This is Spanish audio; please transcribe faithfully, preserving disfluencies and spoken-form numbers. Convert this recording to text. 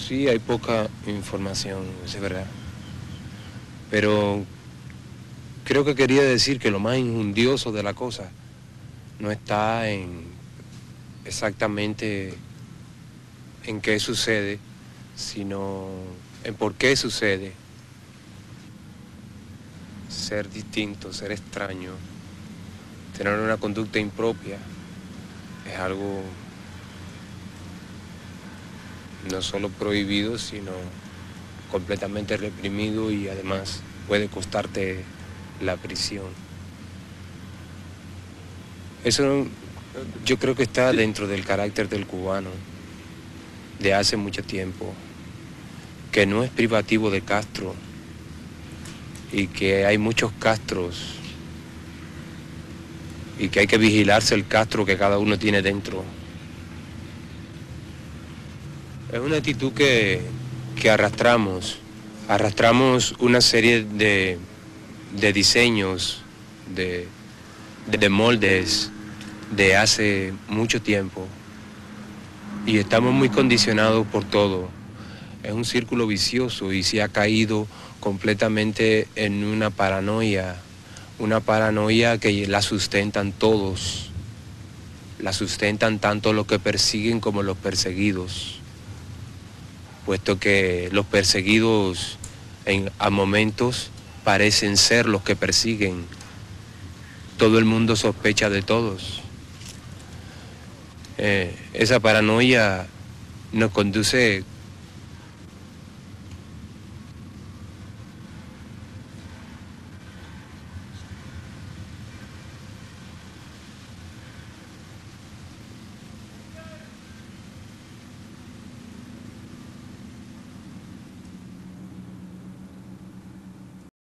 Sí, hay poca información, es verdad. Pero creo que quería decir que lo más injundioso de la cosa no está en exactamente en qué sucede, sino en por qué sucede. Ser distinto, ser extraño, tener una conducta impropia, es algo no solo prohibido, sino completamente reprimido y además puede costarte la prisión. Eso yo creo que está dentro del carácter del cubano de hace mucho tiempo, que no es privativo de Castro y que hay muchos Castros y que hay que vigilarse el Castro que cada uno tiene dentro. Es una actitud que, que arrastramos, arrastramos una serie de, de diseños, de, de moldes de hace mucho tiempo y estamos muy condicionados por todo. Es un círculo vicioso y se ha caído completamente en una paranoia, una paranoia que la sustentan todos, la sustentan tanto los que persiguen como los perseguidos, puesto que los perseguidos en, a momentos parecen ser los que persiguen. Todo el mundo sospecha de todos. Eh, esa paranoia nos conduce